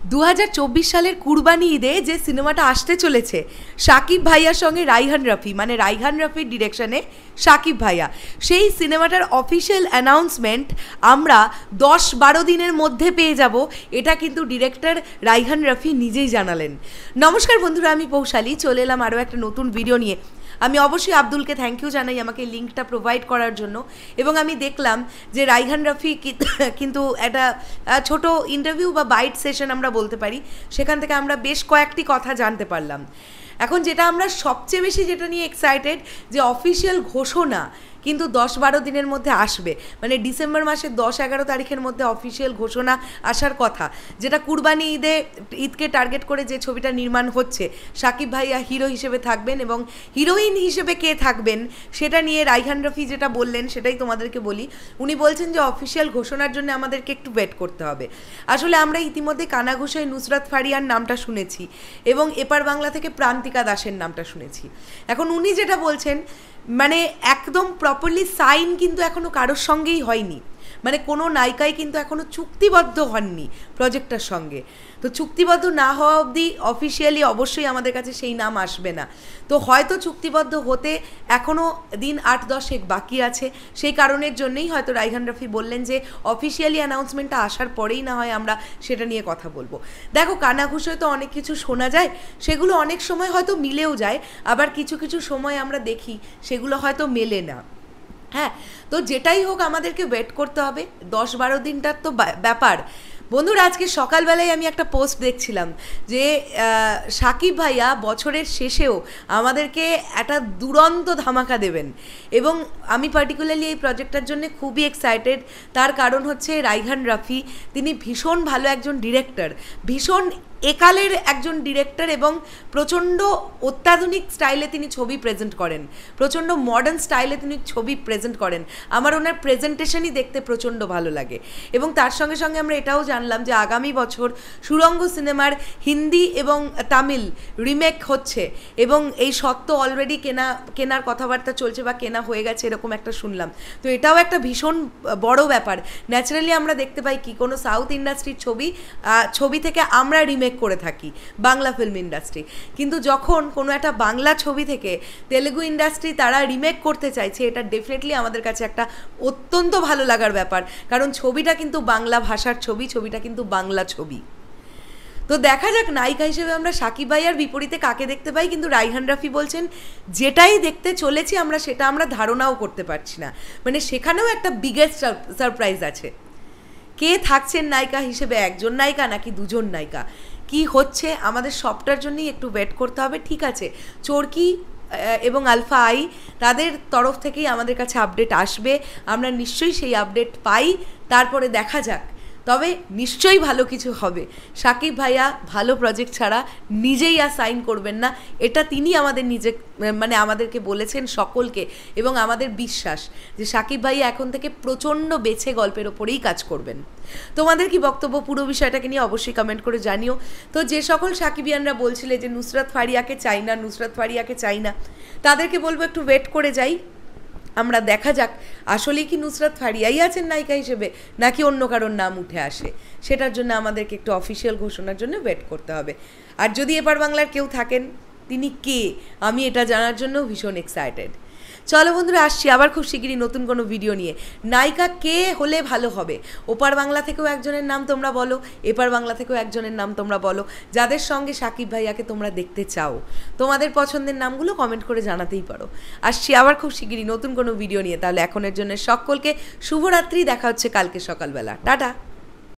2024 সালের কুরবানি ঈদে যে সিনেমাটা আসতে চলেছে শাকিব ভাইয়ার সঙ্গে রাইহান রাফি, মানে রাইহান রাফির ডিরেকশনে শাকিব ভাইয়া, সেই সিনেমাটার অফিসিয়াল অ্যানাউন্সমেন্ট আমরা 10-12 দিনের মধ্যে পেয়ে যাব। এটা কিন্তু ডিরেক্টর রাইহান রাফি নিজেই জানালেন। নমস্কার বন্ধুরা, আমি পৌশালী, চলে এলাম আরও একটা নতুন ভিডিও নিয়ে। আমি অবশ্যই আব্দুলকে থ্যাংক ইউ জানাই আমাকে লিঙ্কটা প্রোভাইড করার জন্য। এবং আমি দেখলাম যে রাইহান রাফি কিন্তু একটা ছোট ইন্টারভিউ বা বাইট সেশন আমরা বলতে পারি, সেখান থেকে আমরা বেশ কয়েকটি কথা জানতে পারলাম। এখন যেটা আমরা সবচেয়ে বেশি যেটা নিয়ে এক্সাইটেড, যে অফিসিয়াল ঘোষণা কিন্তু 10-12 দিনের মধ্যে আসবে, মানে ডিসেম্বর মাসের 10-11 তারিখের মধ্যে অফিসিয়াল ঘোষণা আসার কথা। যেটা কুরবানি ঈদকে টার্গেট করে যে ছবিটা নির্মাণ হচ্ছে, শাকিব ভাইয়া হিরো হিসেবে থাকবেন এবং হিরোইন হিসেবে কে থাকবেন সেটা নিয়ে রাইহান রাফি যেটা বললেন সেটাই তোমাদেরকে বলি। উনি বলছেন যে অফিসিয়াল ঘোষণার জন্য আমাদেরকে একটু ওয়েট করতে হবে। আসলে আমরা ইতিমধ্যে কানাঘুষোয় নুসরাত ফারিয়ার নামটা শুনেছি এবং এপার বাংলা থেকে প্রান্তিকা দাসের নামটা শুনেছি। এখন উনি যেটা বলছেন, মানে একদম প্রপারলি সাইন কিন্তু এখনও কারোর সঙ্গেই হয়নি, মানে কোনো নায়িকাই কিন্তু এখনও চুক্তিবদ্ধ হননি প্রজেক্টটার সঙ্গে। তো চুক্তিবদ্ধ না হওয়া অবধি অফিসিয়ালি অবশ্যই আমাদের কাছে সেই নাম আসবে না। তো হয়তো চুক্তিবদ্ধ হতে এখনও দিন 8-10 বাকি আছে। সেই কারণের জন্যই হয়তো রাইহান রাফি বললেন যে অফিসিয়ালি অ্যানাউন্সমেন্টটা আসার পরেই না হয় আমরা সেটা নিয়ে কথা বলবো। দেখো, কানাঘুষোয় তো অনেক কিছু শোনা যায়, সেগুলো অনেক সময় হয়তো মিলেও যায়, আবার কিছু কিছু সময় আমরা দেখি সেগুলো হয়তো মেলে না। হ্যাঁ, তো যেটাই হোক আমাদেরকে ওয়েট করতে হবে। 10-12 দিনটার তো ব্যাপার। বন্ধুরা, আজকে সকালবেলায় আমি একটা পোস্ট দেখছিলাম যে শাকিব ভাইয়া বছরের শেষেও আমাদেরকে একটা দুরন্ত ধামাকা দেবেন এবং আমি পার্টিকুলারলি এই প্রজেক্টটার জন্য খুবই এক্সাইটেড। তার কারণ হচ্ছে রাইহান রাফি, তিনি ভীষণ ভালো একজন ডিরেক্টর, ভীষণ একালের একজন ডিরেক্টর এবং প্রচণ্ড অত্যাধুনিক স্টাইলে তিনি ছবি প্রেজেন্ট করেন, প্রচণ্ড মডার্ন স্টাইলে তিনি ছবি প্রেজেন্ট করেন। আমার ওনার প্রেজেন্টেশনই দেখতে প্রচণ্ড ভালো লাগে। এবং তার সঙ্গে সঙ্গে আমরা এটাও জানলাম যে আগামী বছর সুরঙ্গ সিনেমার হিন্দি এবং তামিল রিমেক হচ্ছে এবং এই সত্ত্ব অলরেডি কেনার কথাবার্তা চলছে বা কেনা হয়ে গেছে, এরকম একটা শুনলাম। তো এটাও একটা ভীষণ বড় ব্যাপার। ন্যাচারালি আমরা দেখতে পাই কি কোনো সাউথ ইন্ডাস্ট্রির ছবি থেকে আমরা রিমেক করে থাকি বাংলা ফিল্ম ইন্ডাস্ট্রি, কিন্তু যখন কোনো একটা বাংলা ছবি থেকে তেলেগু ইন্ডাস্ট্রি তারা রিমেক করতে চাইছে, এটা ডেফিনেটলি আমাদের কাছে একটা অত্যন্ত ভালো লাগার ব্যাপার, কারণ ছবিটা কিন্তু বাংলা ভাষার ছবিটা কিন্তু বাংলা ছবি। তো দেখা যাক নায়িকা হিসেবে আমরা শাকিব ভাইয়ার বিপরীতে কাকে দেখতে পাই। কিন্তু রাইহান রাফি বলছেন যেটাই দেখতে চলেছি আমরা সেটা আমরা ধারণাও করতে পারছি না, মানে সেখানেও একটা বিগেস্ট সারপ্রাইজ আছে। কে থাকছেন নায়িকা হিসেবে, একজন নায়িকা নাকি দুজন নায়িকা, কি হচ্ছে আমাদের সবটার জন্যই একটু ওয়েট করতে হবে। ঠিক আছে, চরকি এবং আলফা আই তাদের তরফ থেকেই আমাদের কাছে আপডেট আসবে, আমরা নিশ্চয়ই সেই আপডেট পাই, তারপরে দেখা যাক। তবে নিশ্চয়ই ভালো কিছু হবে। শাকিব ভাইয়া ভালো প্রজেক্ট ছাড়া নিজেই আর সাইন করবেন না, এটা তিনি আমাদেরকে বলেছেন সকলকে, এবং আমাদের বিশ্বাস যে শাকিব ভাইয়া এখন থেকে প্রচণ্ড বেছে গল্পের ওপরেই কাজ করবেন। তোমাদের কি বক্তব্য পুরো বিষয়টাকে নিয়ে অবশ্যই কমেন্ট করে জানিও। তো যে সকল শাকিবিয়ানরা বলছিলে যে নুসরাত ফারিয়াকে চাই না, তাদেরকে বলবো একটু ওয়েট করে যাই, আমরা দেখা যাক আসলেই কি নুসরাত ফারিয়াই আছেন নায়িকা হিসেবে নাকি অন্য কারোর নাম উঠে আসে। সেটার জন্য আমাদেরকে একটু অফিসিয়াল ঘোষণার জন্য ওয়েট করতে হবে। আর যদি এপার বাংলার কেউ থাকেন, তিনি কে, আমি এটা জানার জন্য ভীষণ এক্সাইটেড। চলো বন্ধুরা, আসছি আবার খুব শিগগিরই নতুন কোনো ভিডিও নিয়ে। নায়িকা কে হলে ভালো হবে, ওপার বাংলা থেকেও একজনের নাম তোমরা বলো, এপার বাংলা থেকেও একজনের নাম তোমরা বলো, যাদের সঙ্গে শাকিব ভাইয়াকে তোমরা দেখতে চাও। তোমাদের পছন্দের নামগুলো কমেন্ট করে জানাতেই পারো। আসছি আবার খুব শিগগিরই নতুন কোনো ভিডিও নিয়ে। তাহলে এখনের জন্য সকলকে শুভরাত্রি, দেখা হচ্ছে কালকে সকালবেলা। টাটা।